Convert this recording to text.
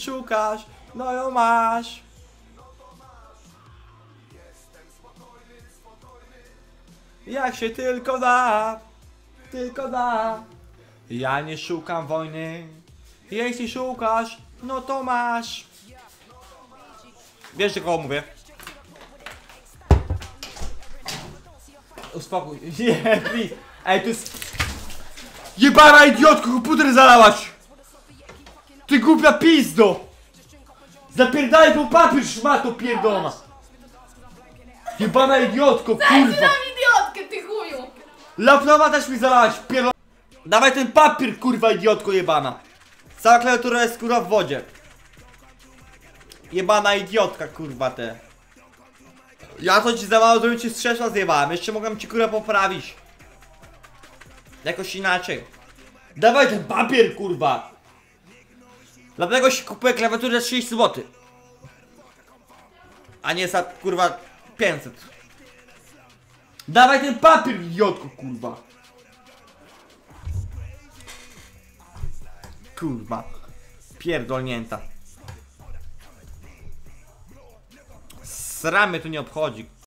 szukasz, no ją masz. Jak się tylko da, tylko da. Ja nie szukam wojny. Jeśli szukasz, no to masz. Wiesz, do kogo mówię? Uspokój. Nie, please. Ej, to jest... Jebana idiotko, komputer zalałaś! Ty głupia pizdo! Zapierdalaj po papier, szmato pierdolona! Jebana idiotko, kurwa! Daj nam idiotkę, ty chuju! Laptopa też mi zalałaś, pierdolona! Dawaj ten papier, kurwa idiotko jebana! Cała klawiatura jest kurwa w wodzie. Jebana idiotka, kurwa te. Ja to ci za mało, żebym ci strzeszła zjebałem. Jeszcze mogłem ci kurwa poprawić. Jakoś inaczej. Dawaj ten papier, kurwa. Dlatego się kupuję klawiaturę za 30 zł. A nie za kurwa 500. Dawaj ten papier, idiotko, kurwa. Kurwa. Pierdolnięta. Sramy tu nie obchodzi.